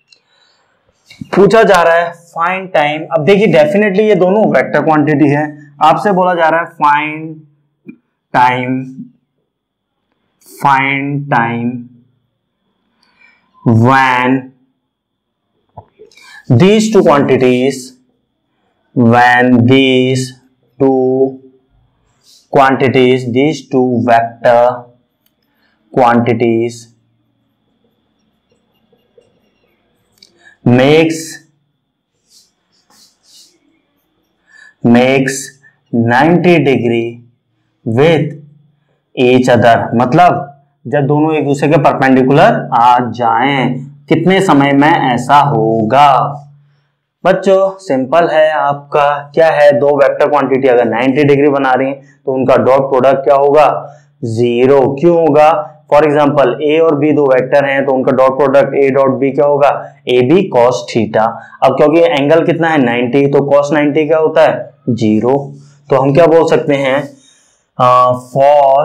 [SPEAKER 1] पूछा जा रहा है फाइंड टाइम। अब देखिए डेफिनेटली ये दोनों वेक्टर क्वांटिटी है, आपसे बोला जा रहा है find time when these two quantities these two vector quantities makes 90 degree with each other। मतलब जब दोनों एक दूसरे के परपेंडिकुलर आ जाएं, कितने समय में ऐसा होगा? बच्चों सिंपल है, आपका क्या है, दो वेक्टर क्वांटिटी अगर 90 डिग्री बना रही हैं तो उनका डॉट प्रोडक्ट क्या होगा? 0। क्यों होगा? फॉर एग्जांपल ए और बी दो वेक्टर हैं तो उनका dot product a dot b क्या होगा? A b cos theta. अब क्योंकि एंगल कितना है 90, तो कॉस 90 क्या होता है? 0। तो हम क्या बोल सकते हैं, फॉर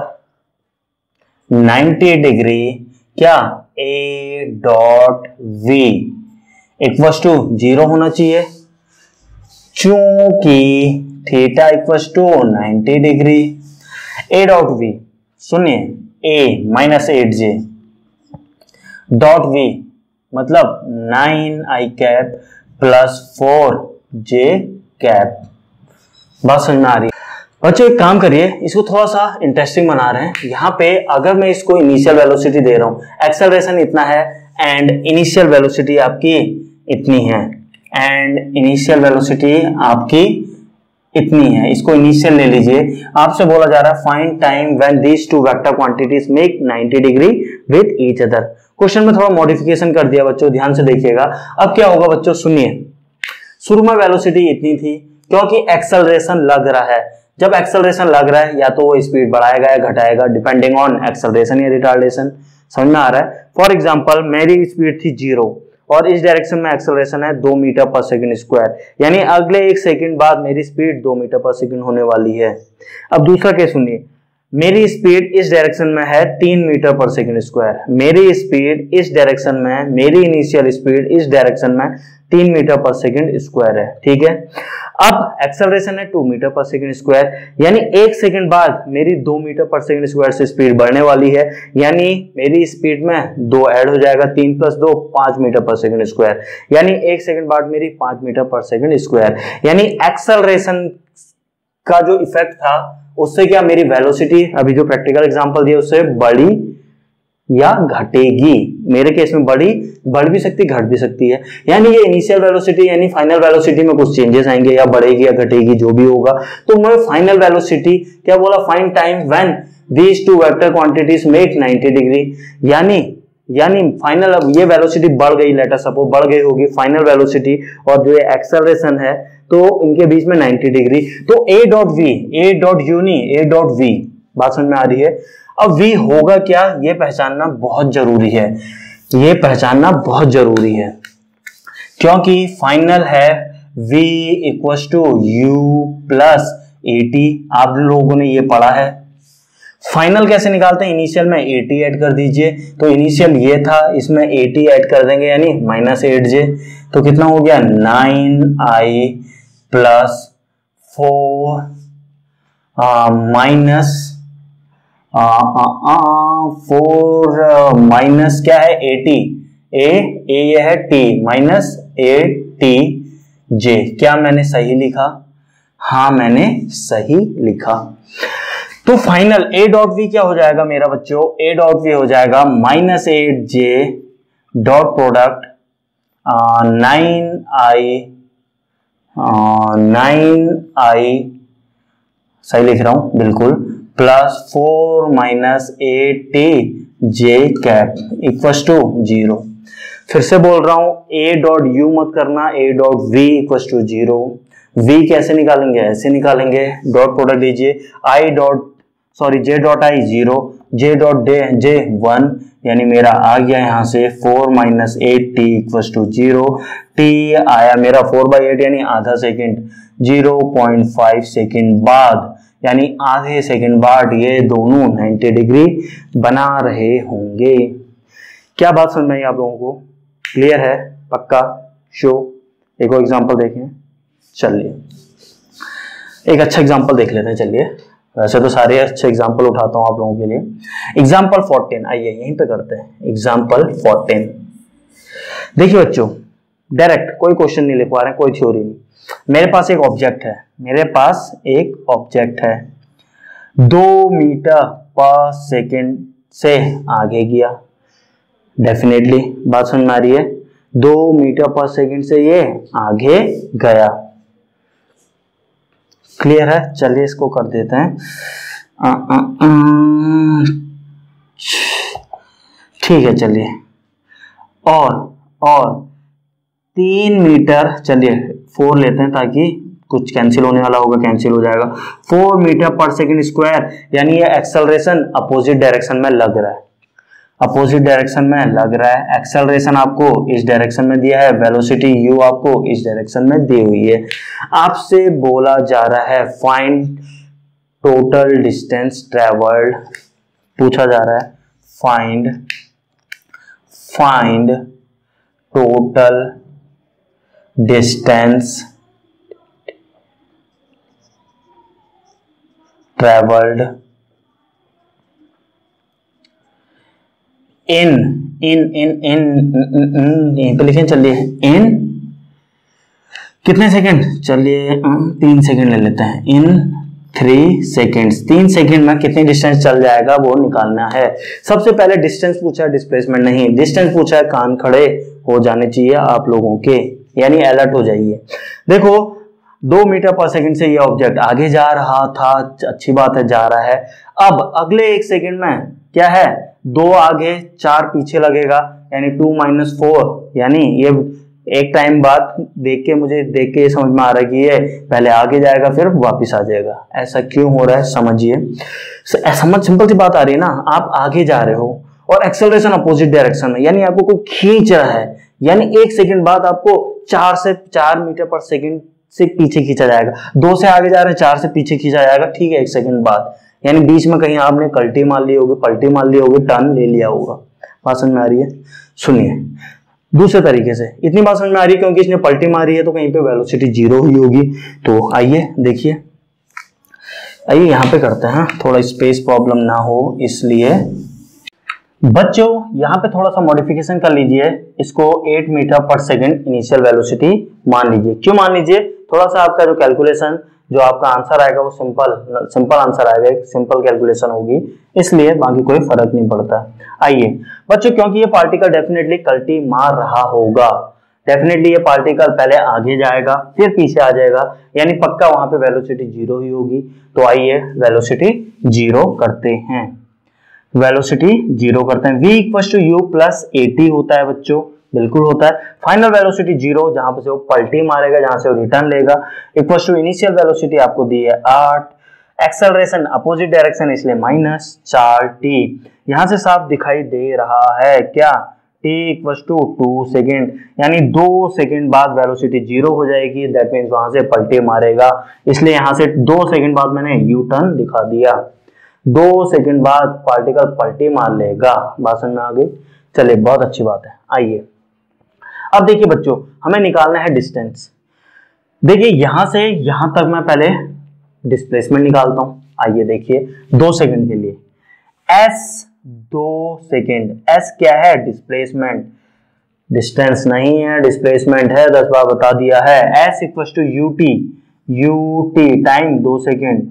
[SPEAKER 1] 90 डिग्री क्या a dot v equals to 0 होना चाहिए, चूंकि theta equals to 90 degree. A dot v सुनिए, ए -8j डॉट वी मतलब 9i cap plus 4j cap. बात समझ में आ रही है? बच्चों एक काम करिए, इसको थोड़ा सा इंटरेस्टिंग बना रहे हैं। यहाँ पे अगर मैं इसको इनिशियल वेलोसिटी दे रहा हूँ, एक्सेलरेशन इतना है एंड इनिशियल वेलोसिटी आपकी इतनी है एंड इनिशियल वेलोसिटी आपकी इतनी है, इसको इनिशियल ले लीजिए। आपसे बोला जा रहा है find time when these two vector quantities make 90 degree with each other. Question में थोड़ा मॉडिफिकेशन कर दिया बच्चों, ध्यान से देखिएगा। अब क्या होगा बच्चों, सुनिए। शुरू में वेलोसिटी इतनी थी क्योंकि एक्सेलरेशन लग रहा है। जब एक्सेलरेशन लग रहा है या तो वो स्पीड बढ़ाएगा या घटाएगा डिपेंडिंग ऑन एक्सेलरेशन या रिटार्डेशन। समझ में आ रहा है? फॉर एग्जांपल मेरी स्पीड थी 0 और इस डायरेक्शन में एक्सेलरेशन है 2 मीटर पर सेकंड स्क्वायर, यानी अगले 1 सेकंड बाद मेरी स्पीड 2 मीटर पर सेकंड होने वाली है। अब दूसरा केस सुनिए, मेरी स्पीड इस डायरेक्शन में है 3 मीटर पर सेकंड स्क्वायर। मेरी स्पीड इस डायरेक्शन में, मेरी इनिशियल स्पीड इस डायरेक्शन में 3 मीटर पर सेकंड स्क्वायर है, ठीक है। अब एक्सेलरेशन है 2 मीटर पर सेकंड स्क्वायर, यानी 1 सेकंड बाद मेरी 2 मीटर पर सेकंड स्क्वायर से स्पीड बढ़ने वाली है, यानी मेरी स्पीड में 2 ऐड हो जाएगा, 3 + 2 5 मीटर पर सेकंड स्क्वायर, यानी 1 सेकंड बाद मेरी 5 मीटर पर सेकंड स्क्वायर। यानी एक्सेलरेशन का जो इफेक्ट था उससे क्या मेरी वेलोसिटी, अभी जो प्रैक्टिकल एग्जांपल दिया उससे बढ़ी या घटेगी। मेरे केस में बढ़ भी सकती, घट भी सकती है। यानी ये इनिशियल वेलोसिटी यानी फाइनल वेलोसिटी में कुछ चेंजेस आएंगे, या बढ़ेगी या घटेगी, जो भी होगा। तो मैं फाइनल वेलोसिटी क्या बोला, find time when these two vector quantities make 90 degree. यानी फाइनल, अब ये वेलोसिटी बढ़ गई, लेट अस सपोज बढ़ गई होगी फाइनल वेलोसिटी और जो एक्सेलरेशन है, तो इनके बीच में 90 डिग्री। तो A डॉट V, बात समझ में आ रही है? अब V होगा क्या, ये पहचानना बहुत जरूरी है, ये पहचानना बहुत जरूरी है, क्योंकि फाइनल है V = U + AT। आप लोगों ने ये पढ़ा है। फाइनल कैसे निकालते हैं, इनिशियल में 80 ऐड कर दीजिए, तो इनिशियल ये था, इसमें 80 ऐड कर देंगे यानी -8j, तो कितना हो गया 9i + 4 4 माइनस क्या है 80, ये है t -8tj। क्या मैंने सही लिखा? हाँ मैंने सही लिखा। तो फाइनल A डॉट V क्या हो जाएगा मेरा बच्चों, A डॉट V हो जाएगा -8j डॉट प्रोडक्ट 9i सही लिख रहा हूं बिल्कुल, +4 -8tj कैप = 0। फिर से बोल रहा हूं, A डॉट U मत करना, A डॉट V = 0। V कैसे निकालेंगे, ऐसे निकालेंगे, डॉट प्रोडक्ट लीजिए, j dot i 0, j dot j 1, यानी मेरा आ गया यहां से 4 -8t = 0। t आया मेरा 4/8 यानी आधा सेकंड, 0.5 सेकंड बाद, यानी आधे सेकंड बाद ये दोनों 90 डिग्री बना रहे होंगे। क्या बात समझ में आई आप लोगों को? क्लियर है? पक्का? शो? एक और एग्जांपल देखें। चलिए एक अच्छा एग्जांपल देख लेते हैं। चलिए, वैसे तो सारे अच्छे एग्जांपल उठाता हूं आप लोगों के लिए। एग्जांपल 14, आइए यहीं पे करते हैं। एग्जांपल 14 देखिए बच्चों, डायरेक्ट कोई क्वेश्चन नहीं लिख पा रहे हैं, कोई थ्योरी नहीं। मेरे पास एक ऑब्जेक्ट है, 2 मीटर पर सेकंड से आगे गया। डेफिनेटली बात समझ में आ रही है, 2 मीटर पर सेकंड से ये आगे गया। क्लियर है? चलिए इसको कर देते हैं। ठीक है, चलिए और 3 मीटर, चलिए 4 लेते हैं ताकि कुछ कैंसिल होने वाला होगा, कैंसिल हो जाएगा। 4 मीटर पर सेकंड स्क्वायर, यानी ये एक्सेलरेशन अपोजिट डायरेक्शन में लग रहा है, एक्सेलरेशन आपको इस डायरेक्शन में दिया है, वेलोसिटी u आपको इस डायरेक्शन में दी हुई है। आपसे बोला जा रहा है फाइंड टोटल डिस्टेंस ट्रेवल्ड, पूछा जा रहा है find total distance travelled in यहीं पे लिखें। चलिए इन कितने सेकंड, चलिए 3 सेकंड ले लेते हैं। इन 3 सेकंड्स, 3 सेकंड में कितनी डिस्टेंस चल जाएगा वो निकालना है। सबसे पहले डिस्टेंस पूछा है, डिस्प्लेसमेंट नहीं। डिस्टेंस पूछा है, कान खड़े हो जाने चाहिए आप लोगों के, यानी अलर्ट हो जाइए। देखो 2 मीटर पर सेकंड से ये ऑब्जेक्ट आगे जा रहा था, अच्छी बात है, जा रहा है। अब अगले 1 सेकंड में क्या है, 2 आगे 4 पीछे लगेगा, यानी 2 - 4, यानी ये एक टाइम बाद देख के ये समझ में आ रहा है कि ये पहले आगे जाएगा फिर वापस आ जाएगा। ऐसा क्यों हो रहा है समझिए। समझ सिंपल सी बात आ रही है ना, आप आगे जा रहे हो और एक्सेलरेशन अपोजिट डायरेक्शन में, यानी आपको कोई खींच रहा है, यानी 1 सेकंड बाद आपको 4 से 4 मीटर पर सेकंड से पीछे खींचा जाएगा। 2 से आगे जा रहे हैं, 4 से पीछे खींचा जाएगा, ठीक है, 1 सेकंड बाद, यानी बीच में कहीं आपने पलटी मार ली होगी, टर्न ले लिया होगा। बात समझ में आ रही है? सुनिए दूसरे तरीके से, इतनी बात समझ में आ रही है क्योंकि इसने पलटी मारी है तो कहीं पे वेलोसिटी 0 हुई होगी। तो आइए देखिए, आइए यहाँ पे करते हैं, थोड़ा स्पेस प्रॉब्लम ना हो इसलिए। बच्चों यहाँ पे थोड़ा सा मॉडिफिकेशन कर लीजिए, इसको 8 मीटर पर सेकंड इनिशियल वेलोसिटी मान लीजिए। क्यों मान लीजिए? थोड़ा सा आपका जो कैलकुलेशन, जो आपका आंसर आएगा वो सिंपल आंसर आएगा, एक सिंपल कैलकुलेशन होगी, इसलिए बाकी कोई फर्क नहीं पड़ता। आइए बच्चों, क्योंकि ये पार्टिकल डेफिनेटली पलटी मार रहा होगा, डेफिनेटली ये पार्टिकल पहले आगे जाएगा फिर पीछे आ जाएगा, यानी पक्का वहां पे वेलोसिटी 0 ही होगी। तो आइए वेलोसिटी 0 करते हैं, वेलोसिटी 0 करते हैं। v = u + at होता है बच्चों, बिल्कुल होता है। फाइनल वेलोसिटी 0, जहां पे से वो पलटी मारेगा, जहां से वो रिटर्न लेगा, इक्वल टू इनिशियल वेलोसिटी आपको दी है 8, एक्सेलरेशन अपोजिट डायरेक्शन इसलिए -4t। यहां से साफ दिखाई दे रहा है क्या? t = 2 सेकेंड, यानी 2 सेकेंड बाद वेलोसिटी 0 हो जाएगी, दैट मीन्स वहां से पलटी मारेगा, इसलिए यहां से 2 सेकेंड बाद मैंने यू टर्न दिखा दिया। 2 सेकेंड बाद पार्टिकल पलटी मार लेगा। बात समझ में आ गई? चलिए बहुत अच्छी बात है। आइए अब देखिए बच्चों, हमें निकालना है डिस्टेंस। देखिए यहां से यहां तक मैं पहले डिस्प्लेसमेंट निकालता हूं। आइए देखिए 2 सेकंड के लिए s 2 सेकंड, s क्या है? डिस्प्लेसमेंट, डिस्टेंस नहीं है, डिस्प्लेसमेंट है, 10 बार बता दिया है। s = ut time 2 second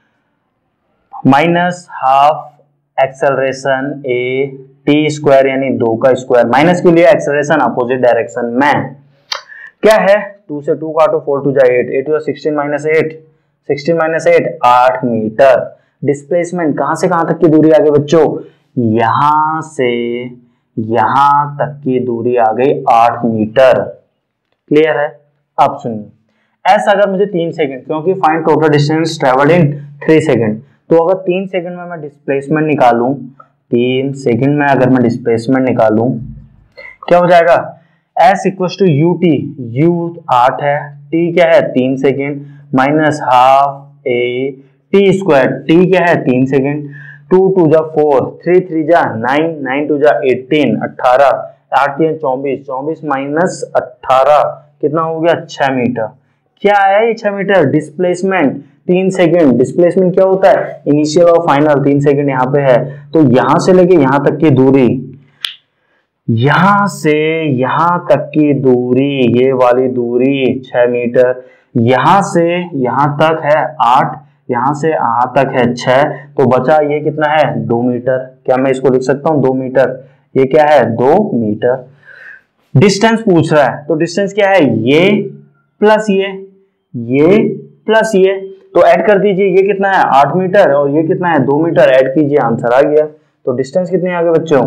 [SPEAKER 1] -½ acceleration a t² यानी 2 का स्क्वायर, माइनस के लिए एक्सेलरेशन अपोजिट डायरेक्शन में क्या है? 2 से 2 काटो, 4 × 2 = 8, 8 × 16 - 8, 16 - 8 8 मीटर। डिस्प्लेसमेंट कहां से कहां तक की दूरी आ गई बच्चों? यहां से यहां तक की दूरी आ गई 8 मीटर। क्लियर है? अब सुनिए, ऐसा अगर मुझे 3 सेकंड, क्योंकि find total distance travelled in 3 second, तो अगर 3 सेकंड में मैं डिस्प्लेसमेंट निकालूं, 3 सेकंड में अगर मैं डिस्प्लेसमेंट निकालूं, क्या हो जाएगा? s = ut, u 8 है, t क्या है? 3 सेकंड -½ a t², t क्या है? 3 सेकंड, 2 × 2 = 4, 3 × 3 = 9, 9 × 2 = 18, 18, 8 × 3 = 24, 24 - 18 कितना हो गया? 6 मीटर। क्या है ये 6 मीटर? Displacement 3 second. डिस्प्लेसमेंट क्या होता है? इनिशियल और फाइनल, 3 सेकंड यहाँ पे है, तो यहां से लेके यहां तक की दूरी, यहां से यहां तक की दूरी, ये वाली दूरी 6 मीटर, यहां से यहां तक है 8, यहां से यहां तक है 6, तो बचा ये कितना है? 2 मीटर। क्या मैं इसको लिख सकता हूं 2 मीटर? ये क्या है? 2 मीटर। डिस्टेंस पूछ रहा है, तो डिस्टेंस क्या है? ये प्लस ये प्लस ये, तो ऐड कर दीजिए, ये कितना है? 8 मीटर, और ये कितना है? 2 मीटर। ऐड कीजिए, आंसर आ गया। तो डिस्टेंस कितनी आ गई बच्चों?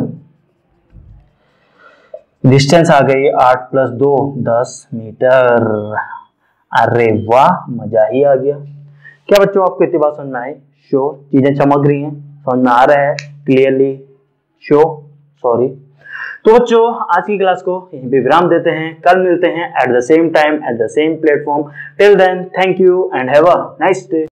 [SPEAKER 1] डिस्टेंस आ गई 8 + 2 10 मीटर। अरे वाह, मजा ही आ गया। क्या बच्चों आपको इतनी बात समझ में आई? श्योर? चीजें चमक रही हैं, समझ में आ रहा है क्लियरली? श्योर? सॉरी। तो बच्चों आज की क्लास को यहीं पे विराम देते हैं, कल मिलते हैं at the same time at the same platform. Till then thank you and have a nice day.